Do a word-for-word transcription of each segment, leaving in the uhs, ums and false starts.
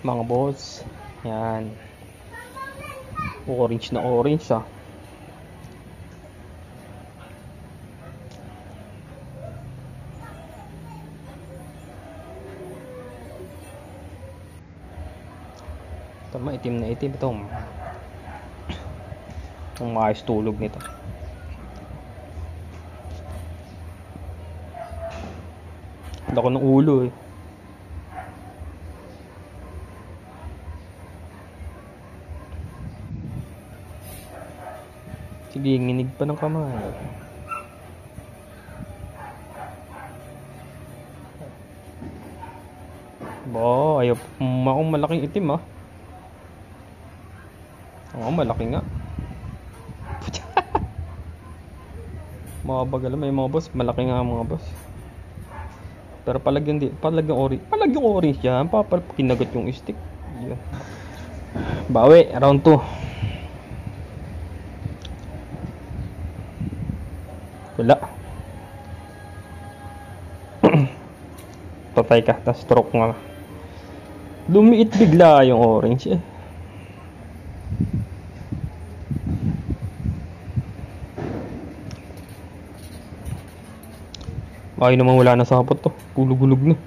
mga boss. Yan. Orange na orange ah. Tama, itim na itim ito. Ang maayos tulog nito. Lako ng ulo eh. Sige, nginig pa ng kamay. Ba, ayaw maong malaking itim ah. Oo, malaki nga. Mabagal may mga boss, malaki nga mga boss. Pero palagyan di, palagyan orange, palagyan orange yan, papal kinagat yung stick. Yeah. Bawi, round two. Wala. Patay ka, tas stroke nga. Lumiit bigla yung orange eh. Ay naman wala na sapot to. Gulug-gulug na.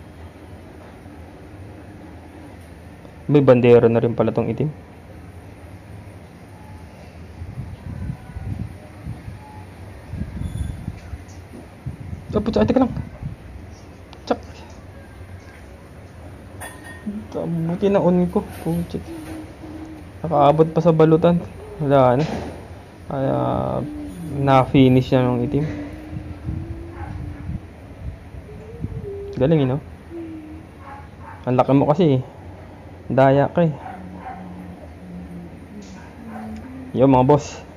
May bandera na rin pala tong itim. Tapos ay teka lang. Tsak. Buti na on ko. Puchik. Nakaabot pa sa balutan. Wala na. Kaya na-finish na ng itim. Galing yun, no? Ang laki mo kasi. Daya ka eh. Yo mga boss.